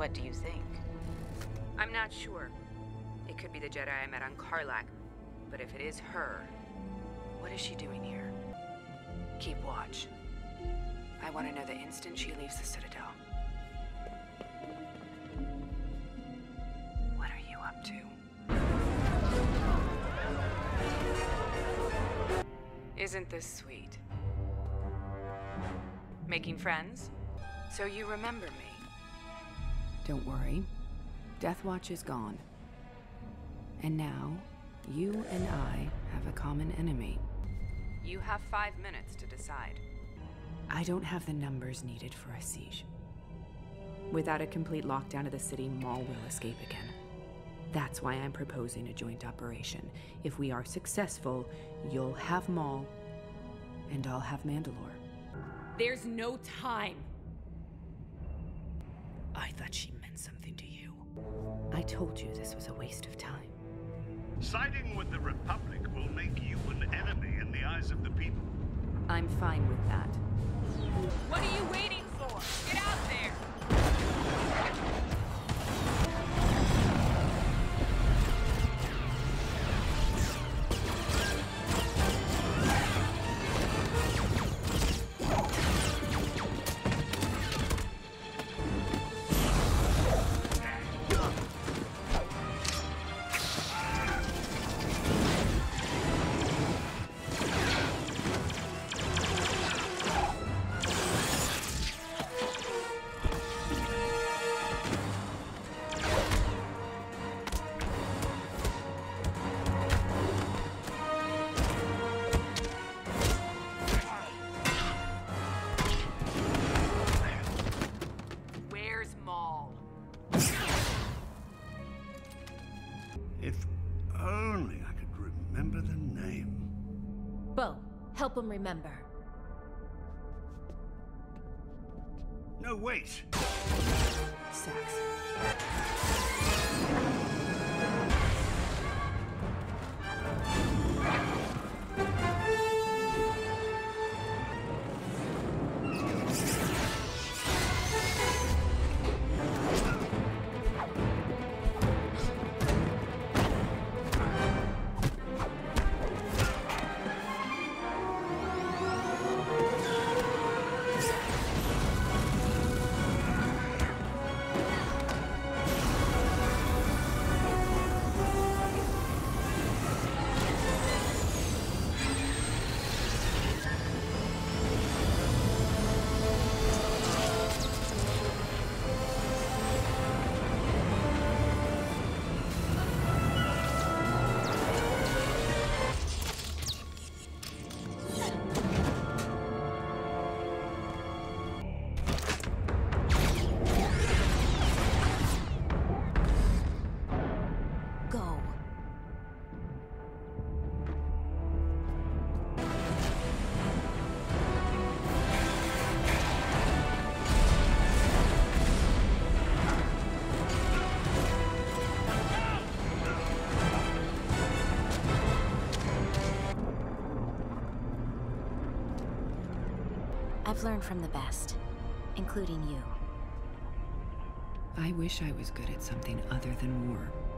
What do you think? I'm not sure. It could be the Jedi I met on Karlak, but if it is her, what is she doing here? Keep watch. I want to know the instant she leaves the Citadel. What are you up to? Isn't this sweet? Making friends? So you remember me? Don't worry. Death Watch is gone. And now, you and I have a common enemy. You have 5 minutes to decide. I don't have the numbers needed for a siege. Without a complete lockdown of the city, Maul will escape again. That's why I'm proposing a joint operation. If we are successful, you'll have Maul, and I'll have Mandalore. There's no time! I thought she meant something to you. I told you this was a waste of time. Siding with the Republic will make you an enemy in the eyes of the people. I'm fine with that. What are you waiting for? Get out there! If only I could remember the name. Bo, help him remember. No, wait. Sax. I've learned from the best, including you. I wish I was good at something other than war.